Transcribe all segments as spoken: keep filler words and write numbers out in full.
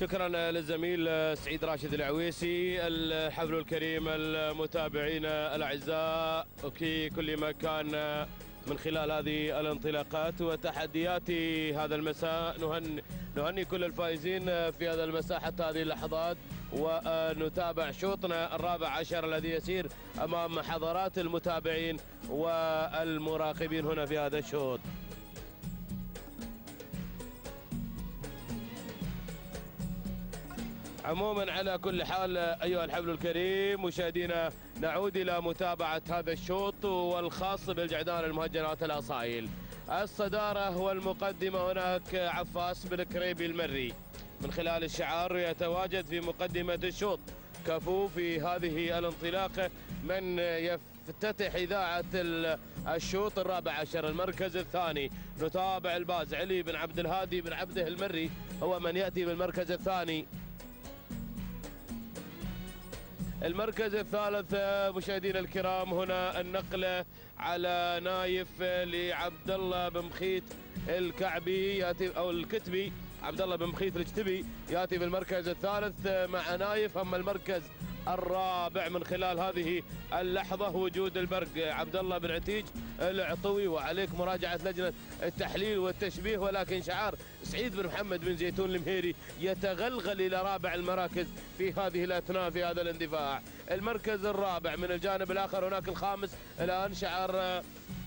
شكرا للزميل سعيد راشد العويسي. الحفل الكريم المتابعين الاعزاء في كل مكان من خلال هذه الانطلاقات وتحديات هذا المساء، نهني نهني كل الفائزين في هذا المساء حتى هذه اللحظات، ونتابع شوطنا الرابع عشر الذي يسير امام حضرات المتابعين والمراقبين هنا في هذا الشوط. عموما على كل حال ايها الحفل الكريم مشاهدينا، نعود الى متابعه هذا الشوط والخاص بالجعدان المهجنات الاصايل. الصداره والمقدمه هناك عفاس بالكريبي المري، من خلال الشعار يتواجد في مقدمه الشوط. كفو في هذه الانطلاقه من يفتتح اذاعه الشوط الرابع عشر. المركز الثاني نتابع الباز علي بن عبد الهادي بن عبده المري، هو من ياتي بالمركز الثاني. المركز الثالث مشاهدينا الكرام هنا النقله على نايف لعبد الله بن مخيت الكعبي ياتي او الكتبي، عبد الله بن مخيت الكتبي ياتي بالمركز الثالث مع نايف. اما المركز الرابع من خلال هذه اللحظه وجود البرق عبد الله بن عتيج العطوي، وعليك مراجعه لجنه التحليل والتشبيه، ولكن شعار سعيد بن محمد بن زيتون المهيري يتغلغل الى رابع المراكز في هذه الاثناء في هذا الاندفاع. المركز الرابع من الجانب الاخر هناك الخامس الان شعار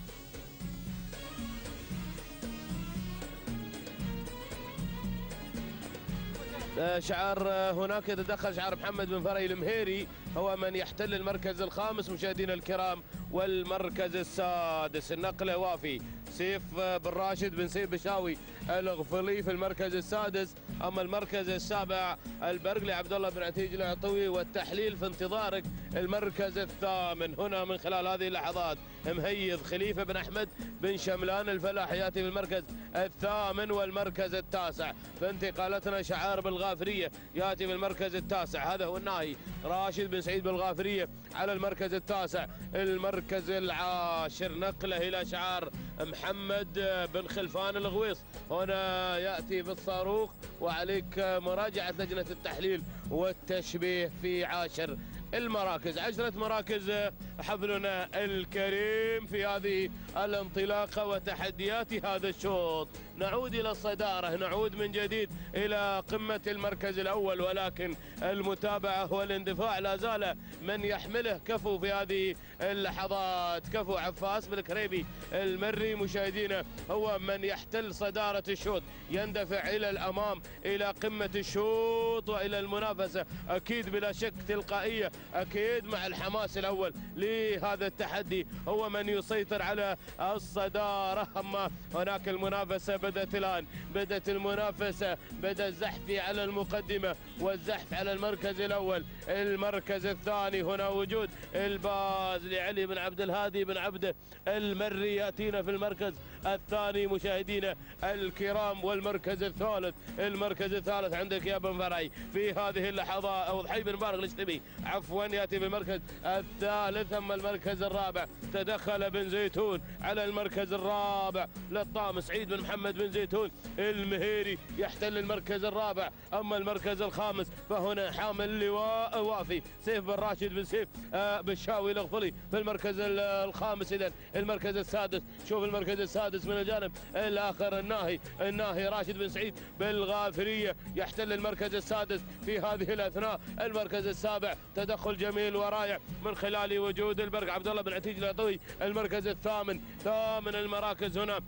شعار هناك يتدخل شعار محمد بن فري المهيري، هو من يحتل المركز الخامس مشاهدينا الكرام. والمركز السادس النقله وافي سيف بن راشد بن سيف بشاوي الغفلي في المركز السادس. اما المركز السابع البرقلي عبد الله بن عتيج العطوي، والتحليل في انتظارك. المركز الثامن هنا من خلال هذه اللحظات مهيض خليفه بن احمد بن شملان الفلاح ياتي بالمركز الثامن. والمركز التاسع في انتقالتنا شعار بالغافريه ياتي بالمركز التاسع، هذا هو الناهي راشد بن سعيد بالغافريه على المركز التاسع. المركز العاشر نقله الى شعار محمد بن خلفان الغويص، هنا ياتي بالصاروخ، وعليك مراجعه لجنه التحليل والتشبيه في عاشر المراكز. عشرة مراكز حفلنا الكريم في هذه الانطلاقة وتحديات هذا الشوط. نعود إلى الصدارة، نعود من جديد إلى قمة المركز الأول، ولكن المتابعة والاندفاع لا زال من يحمله كفو في هذه اللحظات. كفو عفاس بالكريبي المري مشاهدينا هو من يحتل صدارة الشوط، يندفع إلى الأمام إلى قمة الشوط وإلى المنافسة أكيد بلا شك تلقائية، أكيد مع الحماس الأول لهذا التحدي هو من يسيطر على الصدارة. أما هناك المنافسة بدأت الآن، بدأت المنافسة، بدأ الزحف على المقدمة والزحف على المركز الأول. المركز الثاني هنا وجود الباز لعلي بن عبد الهادي بن عبده المري يأتينا في المركز الثاني مشاهدينا الكرام. والمركز الثالث، المركز الثالث عندك يا بن فرعي في هذه اللحظات، أو ضحي بن مبارك الاشتبي عفوا يأتي بالمركز الثالث. أما المركز الرابع تدخل بن زيتون على المركز الرابع للطام سعيد بن محمد بن زيتون المهيري يحتل المركز الرابع. أما المركز الخامس فهنا حامل لواء وافي سيف بن راشد بن سيف آه بالشاوي الغفلي في المركز الخامس. إذن المركز السادس، شوف المركز السادس من الجانب الآخر الناهي الناهي راشد بن سعيد بالغافرية يحتل المركز السادس في هذه الأثناء. المركز السابع تدخل جميل ورائع من خلال وجود البرق عبد الله بن عتيج العطوي. المركز الثامن، ثامن المراكز هنا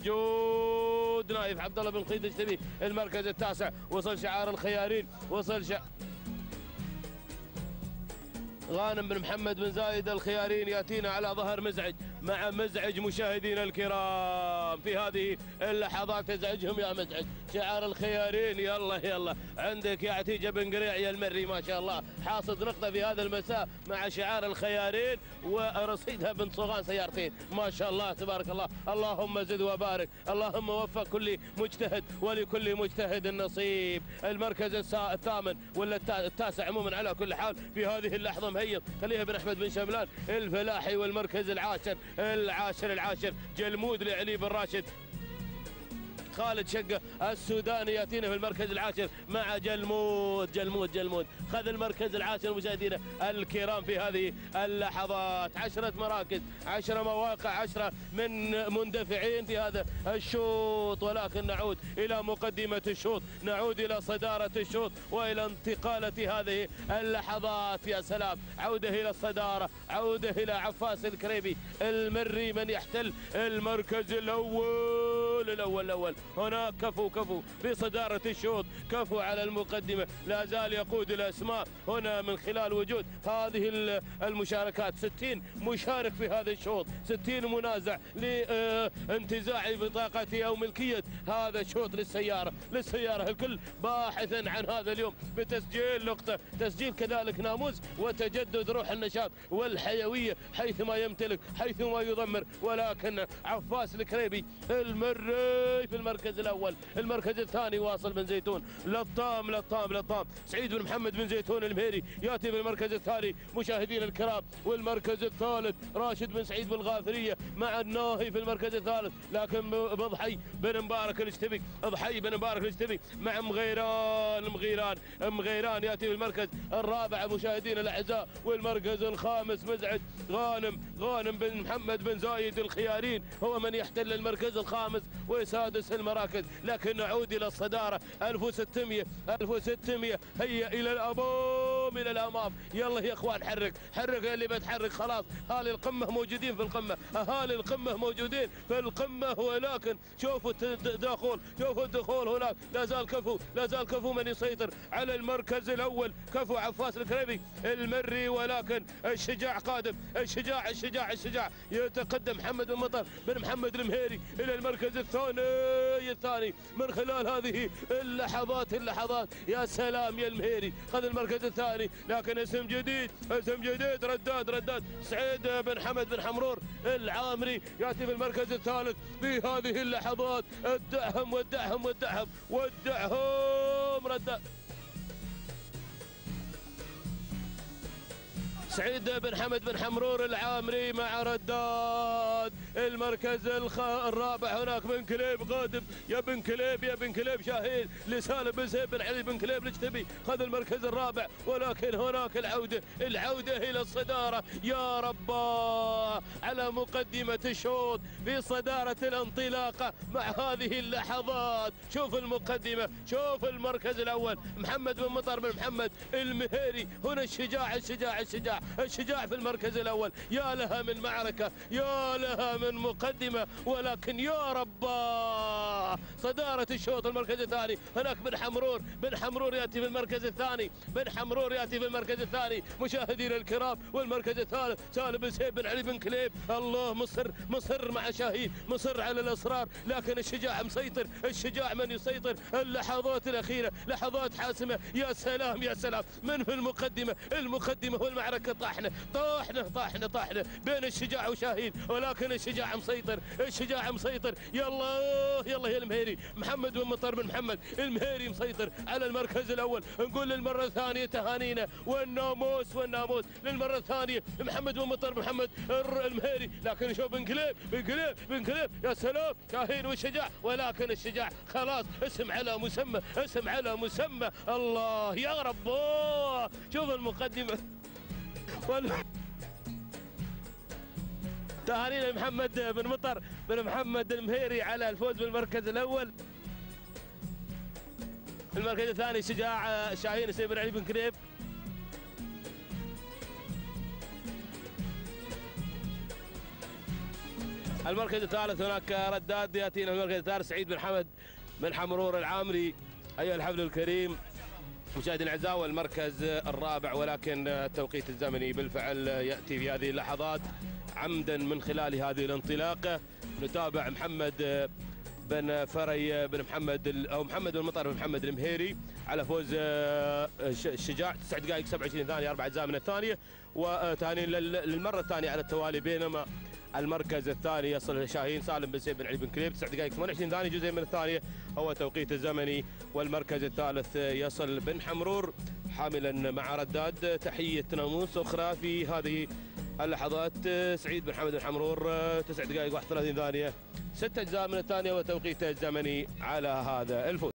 وجود نايف عبد الله بن خيد الشتبي. المركز التاسع وصل شعار الخيارين، وصل شعار غانم بن محمد بن زايد الخيارين ياتينا على ظهر مزعج مع مزعج مشاهدينا الكرام في هذه اللحظات. ازعجهم يا مزعج شعار الخيارين. يلا يلا عندك يا عتيجه بن قريع يا المري ما شاء الله حاصد نقطه في هذا المساء مع شعار الخيارين، ورصيدها بن صغان سيارتين ما شاء الله تبارك الله. اللهم زد وبارك، اللهم وفق كل مجتهد ولكل مجتهد النصيب. المركز الثامن ولا التاسع عموما على كل حال في هذه اللحظه مهيض خليها بن احمد بن شملان الفلاحي. والمركز العاشر العاشر العاشر جلمود لعلي بن راشد خالد شقة السوداني يأتينا في المركز العاشر مع جلمود جلمود جلمود خذ المركز العاشر مشاهدينا الكرام في هذه اللحظات. عشرة مراكز، عشرة مواقع، عشرة من مندفعين في هذا الشوط، ولكن نعود إلى مقدمة الشوط، نعود إلى صدارة الشوط وإلى انتقالة هذه اللحظات. يا سلام، عودة إلى الصدارة، عودة إلى عفاس الكريبي المري من يحتل المركز الأول الأول الأول. هناك كفو كفو بصدارة الشوط، كفو على المقدمة، لا زال يقود الأسماء هنا من خلال وجود هذه المشاركات. ستين مشارك في هذا الشوط، ستين منازع لانتزاع بطاقة أو ملكية هذا الشوط للسيارة للسيارة الكل باحثا عن هذا اليوم بتسجيل نقطة، تسجيل كذلك ناموس وتجدد روح النشاط والحيوية حيثما يمتلك حيثما يضمر. ولكن عفاس الكريبي المري في المركز الأول. المركز الثاني واصل بن زيتون، لطام لطام لطام سعيد بن محمد بن زيتون المهيري يأتي في المركز الثاني مشاهدينا الكرام. والمركز الثالث راشد بن سعيد بن الغافرية مع الناهي في المركز الثالث، لكن بضحي بن مبارك الاشتبي، ضحي بن مبارك الاشتبي مع مغيران مغيران مغيران يأتي في المركز الرابع مشاهدينا الأعزاء. والمركز الخامس مزعج غانم غانم بن محمد بن زايد الخيارين هو من يحتل المركز الخامس وسادس المراكز. لكن نعود إلى الصدارة، ألف وستمئة ألف وستمئة هيا إلى الأمام إلى الأمام. يلا يا إخوان، حرك حرك اللي بتحرك خلاص. أهالي القمة موجودين في القمة، أهالي القمة موجودين في القمة. ولكن شوفوا التداخل، شوفوا الدخول هناك، لا زال كفو لا زال كفو من يسيطر على المركز الأول، كفو عفاس الكريبي المري. ولكن الشجاع قادم، الشجاع الشجاع الشجاع يتقدم محمد بن مطر بن محمد المهيري إلى المركز الثاني الثاني من خلال هذه اللحظات اللحظات. يا سلام يا المهيري، خذ المركز الثاني. لكن اسم جديد اسم جديد رداد رداد سعيد بن حمد بن حمرور العامري يأتي في المركز الثالث في هذه اللحظات. الدعهم والدعهم والدعهم والدعهم رداد سعيد بن حمد بن حمرور العامري مع رداد. المركز الخ... الرابع هناك بن كليب قادم، يا بن كليب يا بن كليب شاهين لسالم بن زيد بن علي بن كليب الاجتبي خذ المركز الرابع. ولكن هناك العودة العودة إلى الصدارة يا رباه على مقدمة الشوط في صدارة الانطلاقة مع هذه اللحظات. شوف المقدمة، شوف المركز الأول محمد بن مطر بن محمد المهيري. هنا الشجاع الشجاع الشجاع الشجاع في المركز الأول. يا لها من معركة، يا لها من مقدمة. ولكن يا رباه صدارة الشوط. المركز الثاني هناك بن حمرور بن حمرور يأتي في المركز الثاني بن حمرور يأتي في المركز الثاني مشاهدينا الكرام. والمركز الثالث سالم بن سيف بن علي بن كليب. الله مصر مصر مع شاهين، مصر على الأصرار. لكن الشجاع مسيطر، الشجاع من يسيطر. اللحظات الأخيرة لحظات حاسمة. يا سلام يا سلام من في المقدمة المقدمة والمعركة طاحنة طاحنة طاحنة طاحنة بين الشجاع وشاهين. ولكن الشجاع مسيطر، الشجاع مسيطر. يلا يلا يا المهيري محمد بن مطر بن محمد المهيري مسيطر على المركز الأول. نقول للمرة الثانية تهانينا والناموس والناموس للمرة الثانية محمد بن مطر بن محمد المهيري. لكن شوف بن كليب بن كليب بن كليب يا سلام شاهين والشجاع. ولكن الشجاع خلاص اسم على مسمى، اسم على مسمى. الله يا رب شوف المقدمة وال... تهانينا محمد بن مطر بن محمد المهيري على الفوز بالمركز الأول. المركز الثاني شجاع شاهين سيف بن علي بن كريب. المركز الثالث هناك رداد ياتينا المركز الثالث سعيد بن حمد بن حمرور العامري. أيها الحفل الكريم مشاهدينا الاعزاء، والمركز الرابع ولكن التوقيت الزمني بالفعل ياتي في هذه اللحظات عمدا من خلال هذه الانطلاقه. نتابع محمد بن فري بن محمد او محمد بن مطر بن محمد المهيري على فوز الشجاع تسع دقائق سبعة وعشرين ثانيه اربع اجزاء من الثانيه، وتهاني للمره الثانيه على التوالي. بينما المركز الثاني يصل شاهين سالم بن سيف بن علي بن كليب تسع دقائق ثمانية وعشرين ثانيه جزء من الثانيه هو توقيت الزمني. والمركز الثالث يصل بن حمرور حاملا مع رداد تحيه ناموس اخرى في هذه اللحظات سعيد بن حمد بن حمرور تسع دقائق واحد وثلاثين ثانية، ست أجزاء من الثانية وتوقيته الزمني على هذا الفوز.